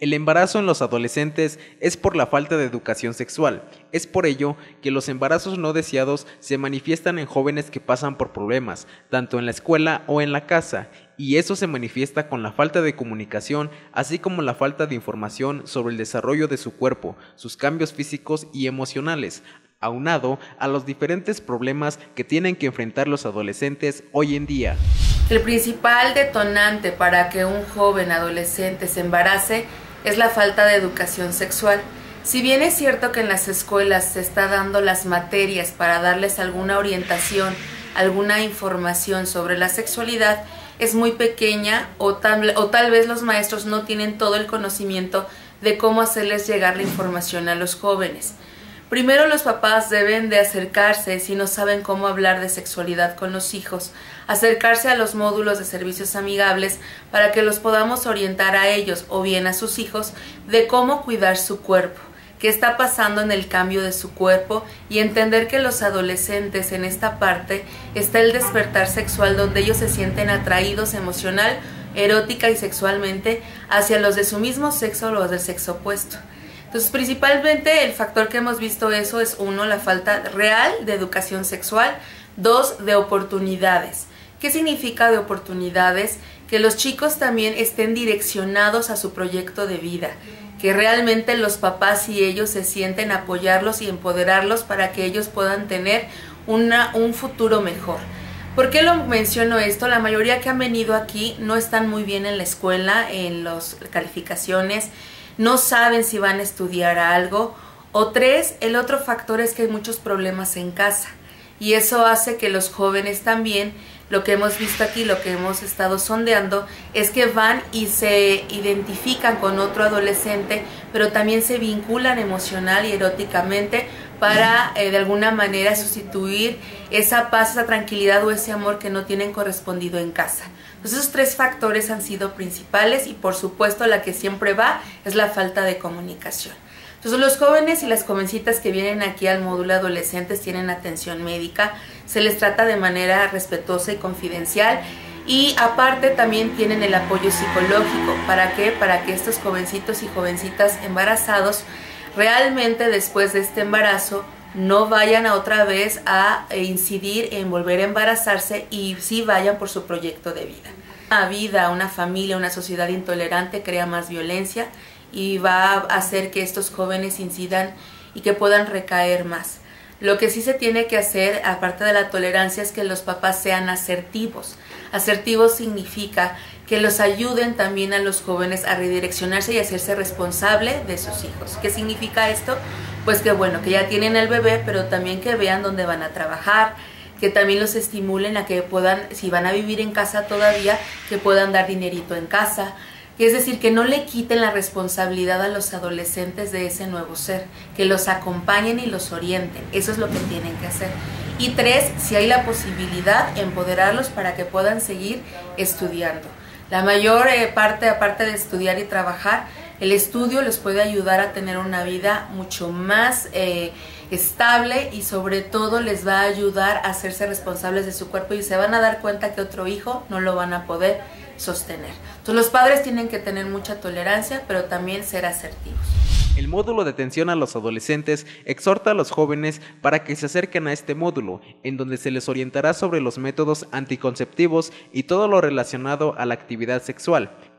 El embarazo en los adolescentes es por la falta de educación sexual. Es por ello que los embarazos no deseados se manifiestan en jóvenes que pasan por problemas, tanto en la escuela o en la casa, y eso se manifiesta con la falta de comunicación, así como la falta de información sobre el desarrollo de su cuerpo, sus cambios físicos y emocionales, aunado a los diferentes problemas que tienen que enfrentar los adolescentes hoy en día. El principal detonante para que un joven adolescente se embarace es la falta de educación sexual. Si bien es cierto que en las escuelas se está dando las materias para darles alguna orientación, alguna información sobre la sexualidad, es muy pequeña o tal vez los maestros no tienen todo el conocimiento de cómo hacerles llegar la información a los jóvenes. Primero los papás deben de acercarse, si no saben cómo hablar de sexualidad con los hijos, acercarse a los módulos de servicios amigables para que los podamos orientar a ellos o bien a sus hijos de cómo cuidar su cuerpo, qué está pasando en el cambio de su cuerpo y entender que los adolescentes en esta parte está el despertar sexual donde ellos se sienten atraídos emocional, erótica y sexualmente hacia los de su mismo sexo o los del sexo opuesto. Entonces, principalmente el factor que hemos visto eso es uno, la falta real de educación sexual, dos, de oportunidades. ¿Qué significa de oportunidades? Que los chicos también estén direccionados a su proyecto de vida, que realmente los papás y ellos se sienten apoyarlos y empoderarlos para que ellos puedan tener un futuro mejor. ¿Por qué lo menciono esto? La mayoría que han venido aquí no están muy bien en la escuela, en las calificaciones, no saben si van a estudiar algo, o tres, el otro factor es que hay muchos problemas en casa y eso hace que los jóvenes también, lo que hemos visto aquí, lo que hemos estado sondeando, es que van y se identifican con otro adolescente, pero también se vinculan emocional y eróticamente para de alguna manera sustituir esa paz, esa tranquilidad o ese amor que no tienen correspondido en casa. Entonces esos tres factores han sido principales y por supuesto la que siempre va es la falta de comunicación. Entonces los jóvenes y las jovencitas que vienen aquí al módulo adolescentes tienen atención médica, se les trata de manera respetuosa y confidencial y aparte también tienen el apoyo psicológico. ¿Para qué? Para que estos jovencitos y jovencitas embarazados realmente después de este embarazo no vayan a otra vez a incidir en volver a embarazarse y sí vayan por su proyecto de vida. Una vida, una familia, una sociedad intolerante crea más violencia y va a hacer que estos jóvenes incidan y que puedan recaer más. Lo que sí se tiene que hacer, aparte de la tolerancia, es que los papás sean asertivos. Asertivos significa que los ayuden también a los jóvenes a redireccionarse y a hacerse responsable de sus hijos. ¿Qué significa esto? Pues que bueno, que ya tienen el bebé, pero también que vean dónde van a trabajar, que también los estimulen a que puedan, si van a vivir en casa todavía, que puedan dar dinerito en casa. Es decir, que no le quiten la responsabilidad a los adolescentes de ese nuevo ser, que los acompañen y los orienten. Eso es lo que tienen que hacer. Y tres, si hay la posibilidad, empoderarlos para que puedan seguir estudiando. La mayor parte, aparte de estudiar y trabajar, el estudio les puede ayudar a tener una vida mucho más estable y sobre todo les va a ayudar a hacerse responsables de su cuerpo y se van a dar cuenta que otro hijo no lo van a poder sostener. Entonces los padres tienen que tener mucha tolerancia, pero también ser asertivos. El módulo de atención a los adolescentes exhorta a los jóvenes para que se acerquen a este módulo, en donde se les orientará sobre los métodos anticonceptivos y todo lo relacionado a la actividad sexual,